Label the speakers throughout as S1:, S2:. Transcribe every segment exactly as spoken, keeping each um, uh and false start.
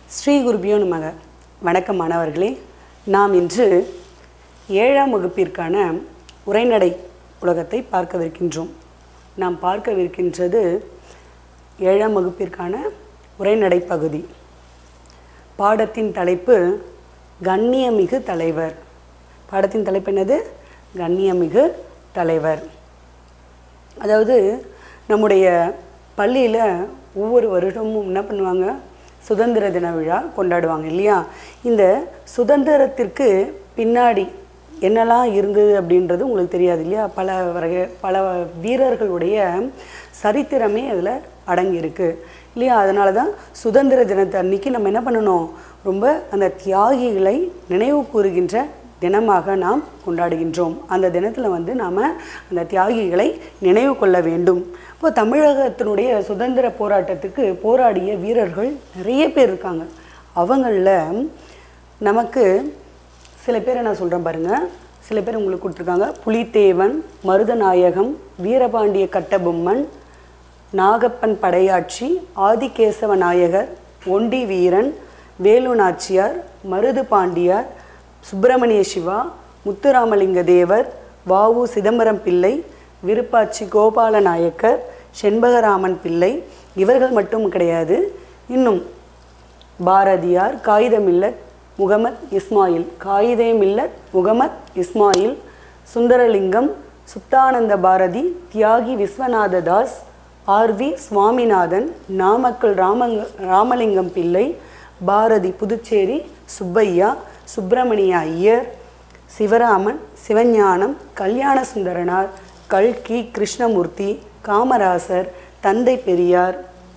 S1: ஸ்ரீ குருபியோ நமக. வணக்கம் மாணவர்களே. நாம் இன்று ஏழாம் வகுப்பிற்கான உரைநடை உலகத்தை பார்க்கவிருக்கின்றோம். நாம் பார்க்கவிருக்கின்றது ஏழாம் வகுப்பிற்கான உரைநடை பகுதி. பாடத்தின் தலைப்பு கண்ணியமிகு தலைவர். பாடத்தின் தலைப்பு என்னது? கண்ணியமிகு தலைவர். அதாவது நம்முடைய பள்ளியில் ஒவ்வொரு வருடமும் என்ன பண்ணுவாங்க, சுதந்திர தின விழா கொண்டாடுவாங்க இல்லையா? இந்த சுதந்திரத்திற்கு பின்னாடி என்னெல்லாம் இருந்தது அப்படின்றது உங்களுக்கு தெரியாது இல்லையா? பல வகை பல வீரர்களுடைய சரித்திரமே அதில் அடங்கியிருக்கு இல்லையா? அதனால தான் சுதந்திர தினத்தை அன்னைக்கு நம்ம என்ன பண்ணணும், ரொம்ப அந்த தியாகிகளை நினைவு கூறுகின்ற தினமாக நாம் கொண்டாடுகின்றோம். அந்த தினத்தில் வந்து நாம் அந்த தியாகிகளை நினைவு கொள்ள வேண்டும். இப்போ தமிழகத்தினுடைய சுதந்திர போராட்டத்துக்கு போராடிய வீரர்கள் நிறைய பேர் இருக்காங்க. அவங்களில் நமக்கு சில பேரை நான் சொல்கிறேன் பாருங்கள். சில பேர் உங்களுக்கு கொடுத்துருக்காங்க. புலித்தேவன், மருதநாயகம், வீரபாண்டிய கட்டபொம்மன், நாகப்பன் படையாட்சி, ஆதிகேசவ நாயகர், ஒண்டி வீரன், வேலு நாச்சியார், மருது பாண்டியார், சுப்பிரமணிய சிவா, முத்துராமலிங்க தேவர், வாவு சிதம்பரம் பிள்ளை, விருப்பாச்சி கோபால நாயக்கர், செண்பகராமன் பிள்ளை. இவர்கள் மட்டும் கிடையாது, இன்னும் பாரதியார், காகிதமில்லத் முகமத் இஸ்மாயில், காகிதமில்லத் முகமத் இஸ்மாயில், சுந்தரலிங்கம், சுத்தானந்த பாரதி, தியாகி விஸ்வநாத தாஸ், ஆர் வி சுவாமிநாதன், நாமக்கல் ராமங்க ராமலிங்கம் பிள்ளை, பாரதி புதுச்சேரி சுப்பையா, சுப்பிரமணிய ஐயர், சிவராமன், சிவஞானம், கல்யாண சுந்தரனார், கல்கி கிருஷ்ணமூர்த்தி, காமராசர், தந்தை பெரியார்.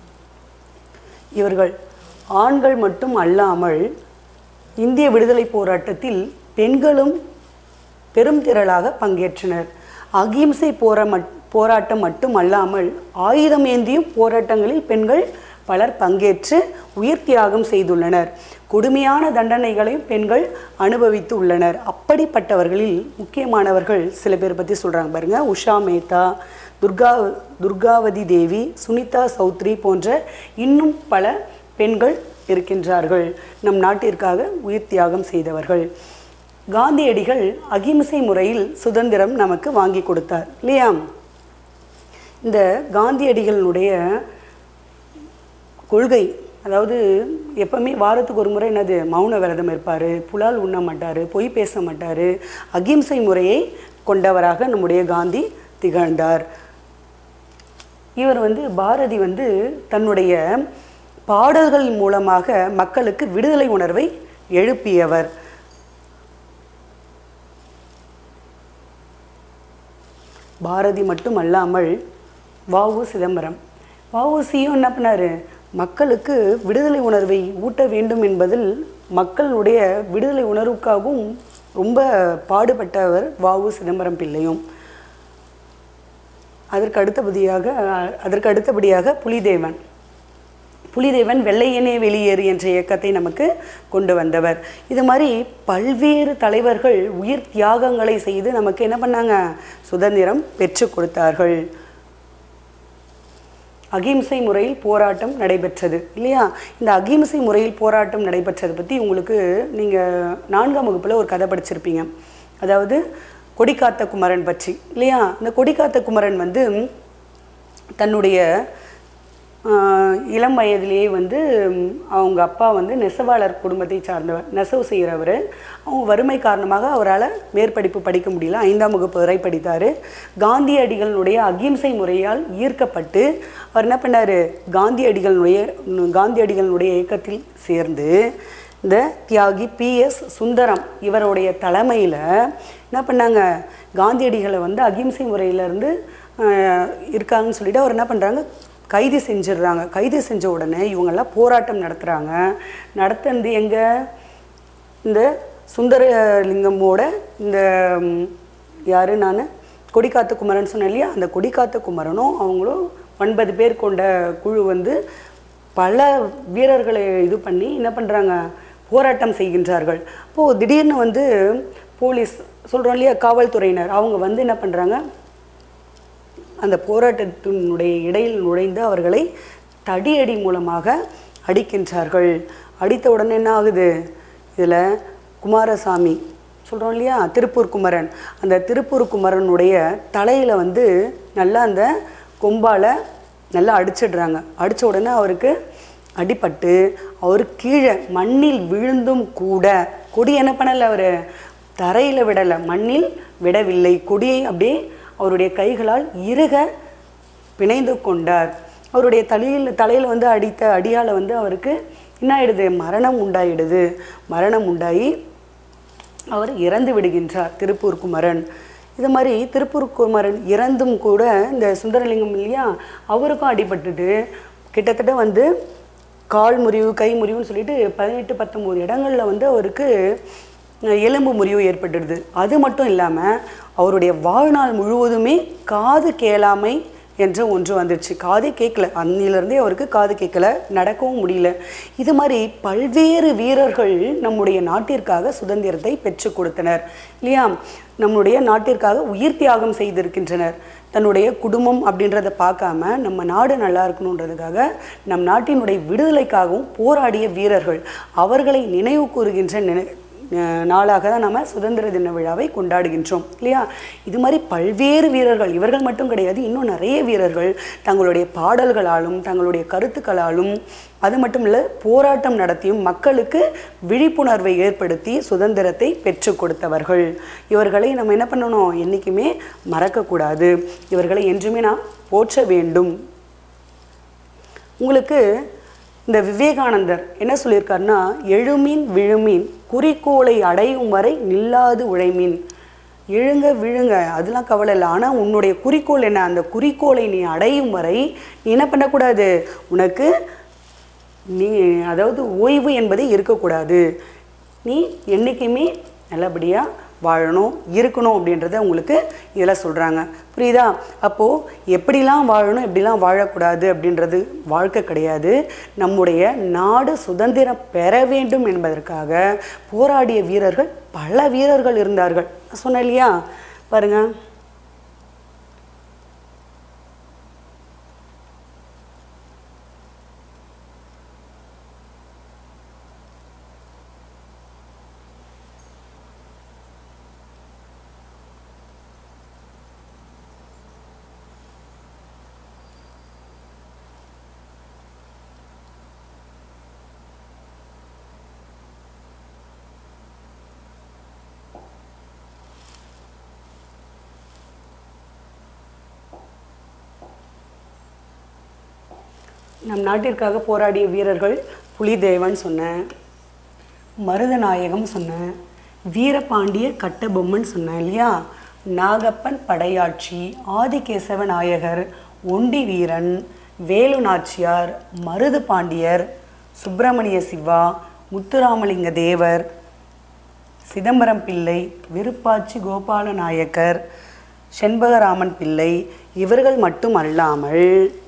S1: இவர்கள் ஆண்கள் மட்டும் அல்லாமல் இந்திய விடுதலை போராட்டத்தில் பெண்களும் பெரும் திரளாக பங்கேற்றனர். அகிம்சை போர போராட்டம் மட்டும் அல்லாமல் ஆயுதம் ஏந்தியும் போராட்டங்களில் பெண்கள் பலர் பங்கேற்று உயிர் தியாகம் செய்துள்ளனர். கொடுமையான தண்டனைகளையும் பெண்கள் அனுபவித்து உள்ளனர். அப்படிப்பட்டவர்களில் முக்கியமானவர்கள் சில பேர் பற்றி சொல்கிறாங்க பாருங்க. உஷா மேத்தா, துர்கா துர்காவதி தேவி, சுனிதா சௌத்ரி போன்ற இன்னும் பல பெண்கள் இருக்கின்றார்கள். நம் நாட்டிற்காக உயிர் தியாகம் செய்தவர்கள். காந்தியடிகள் அகிம்சை முறையில் சுதந்திரம் நமக்கு வாங்கி கொடுத்தார் இல்லையா? இந்த காந்தியடிகளுடைய கொள்கை, அதாவது எப்பவுமே வாரத்துக்கு ஒரு முறை என்னது, மௌன விரதம் இருப்பார், புலால் உண்ண மாட்டார், பொய் பேச மாட்டார். அகிம்சை முறையை கொண்டவராக நம்முடைய காந்தி திகழ்ந்தார். இவர் வந்து பாரதி வந்து தன்னுடைய பாடல்கள் மூலமாக மக்களுக்கு விடுதலை உணர்வை எழுப்பியவர். பாரதி மட்டும் அல்லாமல் வாவு சிதம்பரம், வஉசியும் என்ன பண்ணார், மக்களுக்கு விடுதலை உணர்வை ஊட்ட வேண்டும் என்பதில் மக்களுடைய விடுதலை உணர்வுக்காகவும் ரொம்ப பாடுபட்டவர் வாவு சிதம்பரம் பிள்ளையும். அதற்கு அடுத்தபடியாக அதற்கு அடுத்தபடியாக புலிதேவன் புலிதேவன் வெள்ளையனே வெளியேறு என்ற இயக்கத்தை நமக்கு கொண்டு வந்தவர். இது மாதிரி பல்வேறு தலைவர்கள் உயிர் தியாகங்களை செய்து நமக்கு என்ன பண்ணாங்க, சுதந்திரம் பெற்று கொடுத்தார்கள். அகிம்சை முறையில் போராட்டம் நடைபெற்றது இல்லையா? இந்த அகிம்சை முறையில் போராட்டம் நடைபெற்றதை பற்றி உங்களுக்கு நீங்கள் நான்காம் வகுப்பில் ஒரு கதை படிச்சிருப்பீங்க. அதாவது கொடிக்காத்த குமரன் பற்றி இல்லையா? இந்த கொடிக்காத்த குமரன் வந்து தன்னுடைய இளம் வயதிலேயே வந்து அவங்க அப்பா வந்து நெசவாளர் குடும்பத்தை சார்ந்தவர், நெசவு செய்கிறவர். அவங்க வறுமை காரணமாக அவரால் மேற்படிப்பு படிக்க முடியல, ஐந்தாம் வகுப்பு வரை படித்தார். காந்தியடிகளுடைய அகிம்சை முறையால் ஈர்க்கப்பட்டு அவர் என்ன பண்ணார், காந்தியடிகளுடைய காந்தியடிகளுடைய இயக்கத்தில் சேர்ந்து இந்த தியாகி பி எஸ் சுந்தரம் இவருடைய தலைமையில் என்ன பண்ணாங்க, காந்தியடிகளை வந்து அகிம்சை முறையிலேருந்து இருக்காங்கன்னு சொல்லிட்டு அவர் என்ன பண்ணுறாங்க, கைது செஞ்சிடுறாங்க. கைது செஞ்ச உடனே இவங்கெல்லாம் போராட்டம் நடத்துகிறாங்க. நடத்துனது எங்கே, இந்த சுந்தரலிங்கமோட இந்த யார், நான் கொடிக்காத்த குமரன் சொன்னேன் இல்லையா? அந்த கொடிக்காத்த குமரனும் அவங்களும் ஒன்பது பேர் கொண்ட குழு வந்து பல வீரர்களை இது பண்ணி என்ன பண்ணுறாங்க, போராட்டம் செய்கின்றார்கள். அப்போது திடீர்னு வந்து போலீஸ் சொல்கிறோம் இல்லையா, காவல்துறையினர், அவங்க வந்து என்ன பண்ணுறாங்க, அந்த போராட்டத்தினுடைய இடையில் நுழைந்து அவர்களை தடியடி மூலமாக அடிக்கின்றார்கள். அடித்த உடனே என்ன ஆகுது, இதில் குமாரசாமி சொல்கிறோம் இல்லையா, திருப்பூர் குமரன், அந்த திருப்பூர் குமரனுடைய தலையில் வந்து நல்லா அந்த கொம்பால் நல்லா அடிச்சிடுறாங்க. அடித்த உடனே அவருக்கு அடிபட்டு அவர் கீழே மண்ணில் விழுந்தும் கூட கொடி என்ன பண்ணலை, அவர் தரையில் விடலை, மண்ணில் விடவில்லை, கொடியை அப்படியே அவருடைய கைகளால் இறுக பிணைந்து கொண்டார். அவருடைய தலையில் தலையில் வந்து அடித்த அடியால் வந்து அவருக்கு என்ன ஆயிடுது, மரணம் உண்டாயிடுது. மரணம் உண்டாகி அவர் இறந்து விடுகின்றார் திருப்பூர் குமரன். இது மாதிரி திருப்பூர் குமரன் இறந்தும் கூட இந்த சுந்தரலிங்கம் இல்லையா, அவருக்கும் அடிபட்டுட்டு கிட்டத்தட்ட வந்து கால் முறிவு கை முறிவுன்னு சொல்லிட்டு பதினெட்டு பத்தொம்போது இடங்களில் வந்து அவருக்கு எலும்பு முறிவு ஏற்பட்டுடுது. அது மட்டும் இல்லாமல் அவருடைய வாழ்நாள் முழுவதுமே காது கேளாமை என்ற ஒன்று வந்துடுச்சு. காதே கேட்கல, அன்னிலிருந்தே அவருக்கு காது கேட்கல, நடக்கவும் முடியல. இது மாதிரி பல்வேறு வீரர்கள் நம்முடைய நாட்டிற்காக சுதந்திரத்தை பெற்று கொடுத்தனர் இல்லையா, நம்முடைய நாட்டிற்காக உயிர் தியாகம் செய்திருக்கின்றனர். தன்னுடைய குடும்பம் அப்படின்றத பார்க்காம நம்ம நாடு நல்லா இருக்கணுன்றதுக்காக நம் நாட்டினுடைய விடுதலைக்காகவும் போராடிய வீரர்கள், அவர்களை நினைவு கூறுகின்ற நினை நாளாக தான் நம்ம சுதந்திர தின விழாவை கொண்டாடுகின்றோம் இல்லையா. இது மாதிரி பல்வேறு வீரர்கள், இவர்கள் மட்டும் கிடையாது, இன்னும் நிறைய வீரர்கள் தங்களுடைய பாடல்களாலும் தங்களுடைய கருத்துக்களாலும் அது மட்டும் இல்லை போராட்டம் நடத்தியும் மக்களுக்கு விழிப்புணர்வை ஏற்படுத்தி சுதந்திரத்தை பெற்று கொடுத்தவர்கள். இவர்களை நம்ம என்ன பண்ணணும், என்றைக்குமே மறக்கக்கூடாது. இவர்களை என்றுமே நாம் போற்ற வேண்டும். உங்களுக்கு இந்த விவேகானந்தர் என்ன சொல்லியிருக்காருன்னா, எழுமீன் விழுமீன் குறிக்கோளை அடையும் வரை நில்லாது உழைமீன். எழுங்க விழுங்க அதெல்லாம் கவலை இல்லை, ஆனால் உன்னுடைய குறிக்கோள் என்ன, அந்த குறிக்கோளை நீ அடையும் வரை நீ என்ன பண்ணக்கூடாது, உனக்கு நீ அதாவது ஓய்வு என்பதே இருக்கக்கூடாது. நீ என்றைக்குமே நல்லபடியாக வாழணும் இருக்கணும் அப்படின்றத உங்களுக்கு இதில் சொல்கிறாங்க. புரியுதா? அப்போது எப்படிலாம் வாழணும் எப்படிலாம் வாழக்கூடாது அப்படின்றது வாழ்க்கை கிடையாது. நம்முடைய நாடு சுதந்திரம் பெற வேண்டும் என்பதற்காக போராடிய வீரர்கள் பல வீரர்கள் இருந்தார்கள். நான் சொன்னேன் இல்லையா, பாருங்கள். நம் நாட்டிற்காக போராடிய வீரர்கள் புலிதேவன் சொன்னேன், மருதநாயகம் சொன்னேன், வீரபாண்டிய கட்டபொம்மன் சொன்னேன் இல்லையா, நாகப்பன் படையாட்சி, ஆதிகேசவ நாயகர், ஒண்டி வீரன், வேலு நாச்சியார், மருது பாண்டியர், சுப்பிரமணிய சிவா, முத்துராமலிங்க தேவர், சிதம்பரம் பிள்ளை, விருப்பாச்சி கோபால நாயக்கர், செண்பகராமன் பிள்ளை, இவர்கள் மட்டும் அல்லாமல்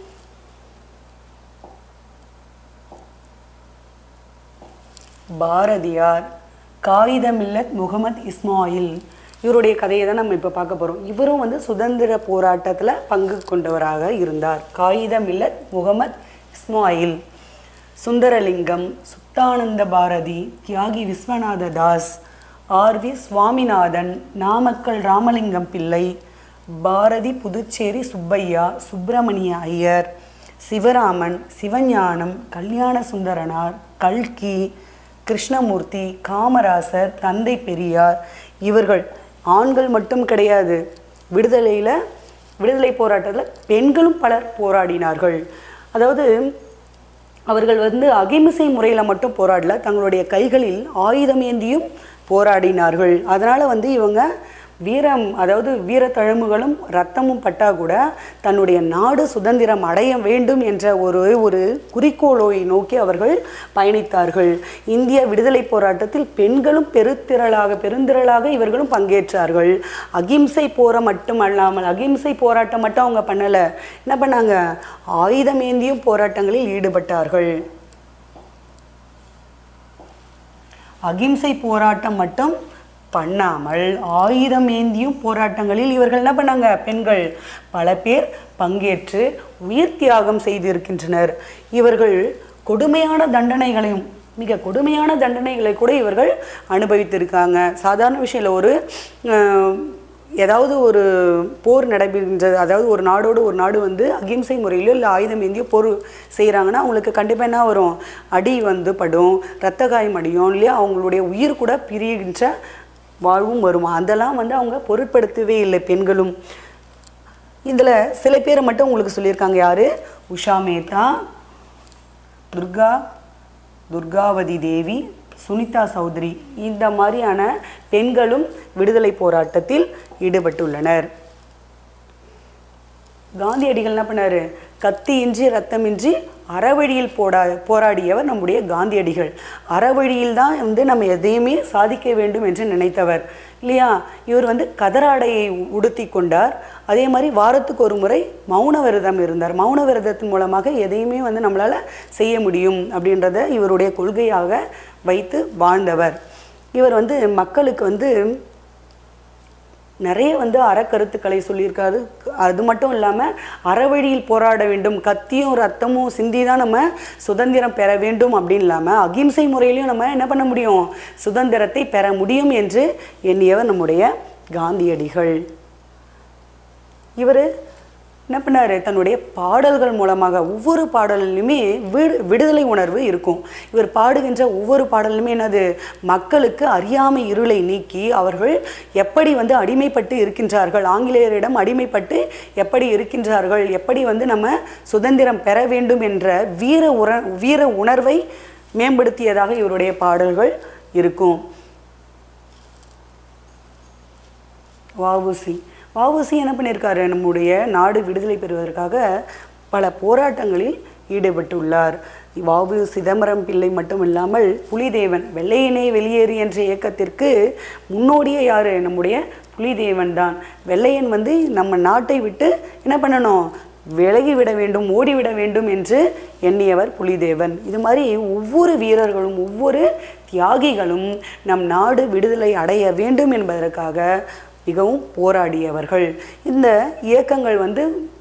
S1: பாரதியார், காயிதமில்லத் முகமது இஸ்மாயில், இவருடைய கதையை தான் நம்ம இப்போ பார்க்க போகிறோம். இவரும் வந்து சுதந்திர போராட்டத்தில் பங்கு கொண்டவராக இருந்தார். காயிதமில்லத் முகமது இஸ்மாயில், சுந்தரலிங்கம், சுத்தானந்த பாரதி, தியாகி விஸ்வநாத தாஸ், ஆர் வி சுவாமிநாதன், நாமக்கல் ராமலிங்கம் பிள்ளை, பாரதி புதுச்சேரி சுப்பையா, சுப்பிரமணிய ஐயர், சிவராமன், சிவஞானம், கல்யாண சுந்தரனார், கல்கி, கிருஷ்ணமூர்த்தி, காமராசர், தந்தை பெரியார், இவர்கள் ஆண்கள் மட்டும் கிடையாது. விடுதலையில் விடுதலை போராட்டத்தில் பெண்களும் பலர் போராடினார்கள். அதாவது அவர்கள் வந்து அகிம்சை முறையில் மட்டும் போராடல, தங்களுடைய கைகளில் ஆயுதம் ஏந்தியும் போராடினார்கள். அதனால் வந்து இவங்க வீரம் அதாவது வீரத்தழும்புகளும் இரத்தமும் பட்டா கூட தன்னுடைய நாடு சுதந்திரம் அடைய வேண்டும் என்ற ஒரு ஒரு குறிக்கோளை நோக்கி அவர்கள் பயணித்தார்கள். இந்திய விடுதலை போராட்டத்தில் பெண்களும் பெருத்திரளாக பெருந்திரளாக இவர்களும் பங்கேற்றார்கள். அகிம்சை போரை மட்டும் அல்லாமல் அகிம்சை போராட்டம் மட்டும் அவங்க பண்ணலை, என்ன பண்ணாங்க, ஆயுதம் ஏந்தியும் போராட்டங்களில் ஈடுபட்டார்கள். அகிம்சை போராட்டம் மட்டும் பண்ணாமல் ஆயுதம் ஏந்தியும் போராட்டங்களில் இவர்கள் என்ன பண்ணாங்க, பெண்கள் பல பேர் பங்கேற்று உயிர் தியாகம் செய்திருக்கின்றனர். இவர்கள் கொடுமையான தண்டனைகளையும் மிக கொடுமையான தண்டனைகளை கூட இவர்கள் அனுபவித்திருக்காங்க. சாதாரண விஷயம் இல்லை. ஒரு ஏதாவது ஒரு போர் நடைபெறுகின்றது, அதாவது ஒரு நாடோடு ஒரு நாடு வந்து அகிம்சை முறையிலோ இல்லை ஆயுதம் ஏந்தியோ போர் செய்கிறாங்கன்னா அவங்களுக்கு கண்டிப்பாக என்ன வரும், அடி வந்து படும், இரத்த காயம் அடியும் இல்லையா, அவங்களுடைய உயிர் கூட பிரிகின்ற வாழ்வும் வருமா. அதெல்லாம் வந்து அவங்க பொருட்படுத்தவே இல்லை பெண்களும். இதில் சில பேரை மட்டும் உங்களுக்கு சொல்லியிருக்காங்க. யார்? உஷா மேத்தா, துர்கா துர்காவதி தேவி, சுனிதா சௌத்ரி, இந்த மாதிரியான பெண்களும் விடுதலை போராட்டத்தில் ஈடுபட்டுள்ளனர். காந்தியடிகள் என்ன பண்ணாரு? கத்தியின்றி ரத்தமின்றி அறவழியில் போடா போராடியவர் நம்முடைய காந்தியடிகள். அறவழியில் தான் வந்து நம்ம எதையுமே சாதிக்க வேண்டும் என்று நினைத்தவர் இல்லையா. இவர் வந்து கதராடையை உடுத்தி கொண்டார். அதே மாதிரி வாரத்துக்கு ஒரு முறை மௌன விரதம் இருந்தார். மௌன விரதத்தின் மூலமாக எதையுமே வந்து நம்மளால் செய்ய முடியும் அப்படின்றத இவருடைய கொள்கையாக வைத்து வாழ்ந்தவர். இவர் வந்து மக்களுக்கு வந்து நிறைய வந்து அறக்கருத்துக்களை சொல்லியிருக்காரு. அது மட்டும் இல்லாமல் அறவழியில் போராட வேண்டும், கத்தியும் ரத்தமும் சிந்தி தான் நம்ம சுதந்திரம் பெற வேண்டும் அப்படின்னு இல்லாமல் அகிம்சை முறையிலையும் நம்ம என்ன பண்ண முடியும், சுதந்திரத்தை பெற முடியும் என்று எண்ணியவர் நம்முடைய காந்தியடிகள். இவர் என்ன பண்ணார்? தன்னுடைய பாடல்கள் மூலமாக ஒவ்வொரு பாடலிலுமே விடு விடுதலை உணர்வு இருக்கும். இவர் பாடுகின்ற ஒவ்வொரு பாடலுமே என்னது, மக்களுக்கு அறியாமை இருளை நீக்கி அவர்கள் எப்படி வந்து அடிமைப்பட்டு இருக்கின்றார்கள், ஆங்கிலேயரிடம் அடிமைப்பட்டு எப்படி இருக்கின்றார்கள், எப்படி வந்து நம்ம சுதந்திரம் பெற வேண்டும் என்ற வீர உற வீர உணர்வை மேம்படுத்தியதாக இவருடைய பாடல்கள் இருக்கும். வஉசி வஉசி என்ன பண்ணியிருக்காரு? நம்முடைய நாடு விடுதலை பெறுவதற்காக பல போராட்டங்களில் ஈடுபட்டுள்ளார். வஉ சிதம்பரம் பிள்ளை மட்டும் இல்லாமல் புலிதேவன், வெள்ளையனே வெளியேறு என்ற இயக்கத்திற்கு முன்னோடியே யார்? நம்முடைய புலிதேவன் தான். வெள்ளையன் வந்து நம்ம நாட்டை விட்டு என்ன பண்ணணும், விலகிவிட வேண்டும், ஓடிவிட வேண்டும் என்று எண்ணியவர் புலிதேவன். இது மாதிரி ஒவ்வொரு வீரர்களும் ஒவ்வொரு தியாகிகளும் நம் நாடு விடுதலை அடைய வேண்டும் என்பதற்காக மிகவும் போராடியவர்கள். இந்த இயக்கங்கள் வந்து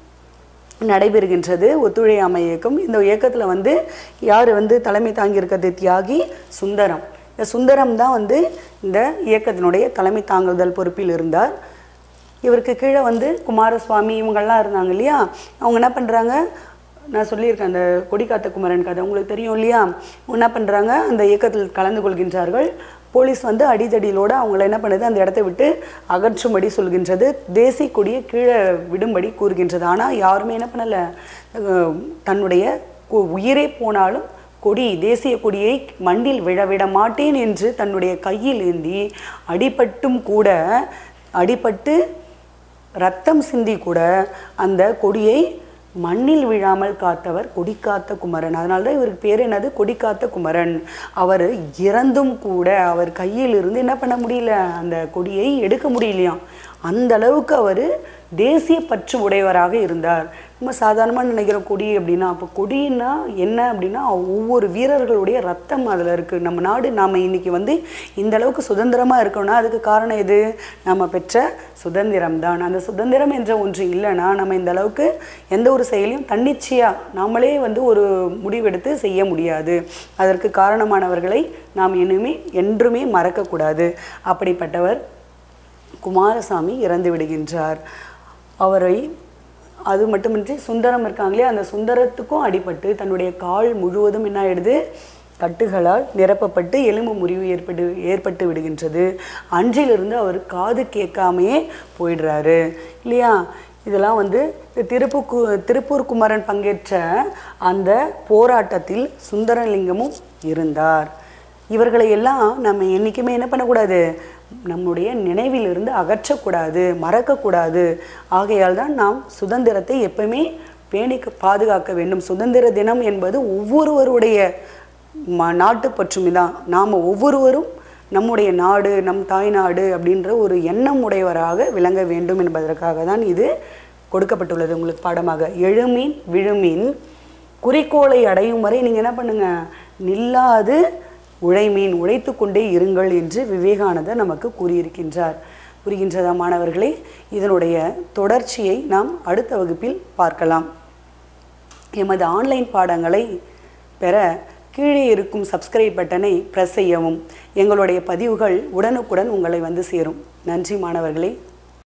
S1: நடைபெறுகின்றது. ஒத்துழையாமை இயக்கம். இந்த இயக்கத்தில் வந்து யார் வந்து தலைமை தாங்கியிருக்கிறது? தியாகி சுந்தரம். இந்த சுந்தரம் தான் வந்து இந்த இயக்கத்தினுடைய தலைமை தாங்குதல் பொறுப்பில் இருந்தார். இவருக்கு கீழே வந்து குமாரசுவாமி இவங்கெல்லாம் இருந்தாங்க இல்லையா. அவங்க என்ன பண்ணுறாங்க, நான் சொல்லியிருக்கேன் அந்த கொடிக்காத்த குமரன் கதை உங்களுக்கு தெரியும் இல்லையா. என்ன பண்ணுறாங்க, அந்த இயக்கத்தில் கலந்து கொள்கின்றார்கள். போலீஸ் வந்து அடிதடியிலோடு அவங்கள என்ன பண்ணுது, அந்த இடத்த விட்டு அகற்றும்படி சொல்கின்றது, தேசிய கொடியை கீழே விடும்படி கூறுகின்றது. ஆனால் யாருமே என்ன பண்ணலை, தன்னுடைய உயிரே போனாலும் கொடி தேசிய கொடியை மண்டில் விழவிட மாட்டேன் என்று தன்னுடைய கையில் ஏந்தி அடிபட்டும் கூட அடிபட்டு இரத்தம் சிந்தி கூட அந்த கொடியை மண்ணில் விழாமல் காத்தவர் கொடிக்காத்த குமரன். அதனால தான் இவருக்கு பேர் என்னது, கொடிக்காத்த குமரன். அவர் இறந்தும் கூட அவர் கையில் இருந்து என்ன பண்ண முடியல, அந்த கொடியை எடுக்க முடியலையாம். அந்த அளவுக்கு அவர் தேசிய பற்று உடையவராக இருந்தார். நம்ம சாதாரணமாக நினைக்கிற கொடி அப்படின்னா, அப்போ கொடின்னா என்ன அப்படின்னா ஒவ்வொரு வீரர்களுடைய ரத்தம் அதில் இருக்குது. நம்ம நாடு நாம் இன்றைக்கி வந்து இந்த அளவுக்கு சுதந்திரமாக இருக்கணும்னா அதுக்கு காரணம் எது, நம்ம பெற்ற சுதந்திரம் தான். அந்த சுதந்திரம் என்ற ஒன்று இல்லைன்னா நம்ம இந்த அளவுக்கு எந்த ஒரு செயலையும் தன்னிச்சையாக நாமளே வந்து ஒரு முடிவெடுத்து செய்ய முடியாது. அதற்கு காரணமானவர்களை நாம் இனிமே என்றுமே மறக்கக்கூடாது. அப்படிப்பட்டவர் குமாரசாமி இறந்து விடுகின்றார். அவரை அது மட்டுமின்றி சுந்தரம் இருக்காங்களே, அந்த சுந்தரத்துக்கும் அடிபட்டு தன்னுடைய கால் முழுவதும் என்ன ஆயிடுது, கட்டுகளால் நிரப்பப்பட்டு எலும்பு முறிவு ஏற்பட்டு ஏற்பட்டு விடுகின்றது. அன்றிலிருந்து அவர் காது கேட்காமையே போயிடுறாரு இல்லையா. இதெல்லாம் வந்து திருப்பூர் திருப்பூர் குமரன் பங்கேற்ற அந்த போராட்டத்தில் சுந்தரலிங்கமும் இருந்தார். இவர்களை எல்லாம் நம்ம என்றைக்குமே என்ன பண்ணக்கூடாது, நம்முடைய நினைவிலிருந்து அகற்றக்கூடாது, மறக்கக்கூடாது. ஆகையால் தான் நாம் சுதந்திரத்தை எப்பவுமே பேணி பாதுகாக்க வேண்டும். சுதந்திர தினம் என்பது ஒவ்வொருவருடைய ம நாட்டு பற்றுமை தான். நாம் ஒவ்வொருவரும் நம்முடைய நாடு, நம் தாய்நாடு அப்படின்ற ஒரு எண்ணம் உடையவராக விளங்க வேண்டும் என்பதற்காக தான் இது கொடுக்கப்பட்டுள்ளது உங்களுக்கு பாடமாக. எழுமீன் விழுமீன் குறிக்கோளை அடையும் வரை நீங்கள் என்ன பண்ணுங்க, நில்லாது உழைமீன் உழைத்து கொண்டே இருங்கள் என்று விவேகானந்தர் நமக்கு கூறியிருக்கின்றார். புரிகின்றதா மாணவர்களே? இதனுடைய தொடர்ச்சியை நாம் அடுத்த வகுப்பில் பார்க்கலாம். எமது ஆன்லைன் பாடங்களை பெற கீழே இருக்கும் சப்ஸ்கிரைப் பட்டனை ப்ரெஸ் செய்யவும். எங்களுடைய பதிவுகள் உடனுக்குடன் உங்களை வந்து சேரும். நன்றி மாணவர்களே.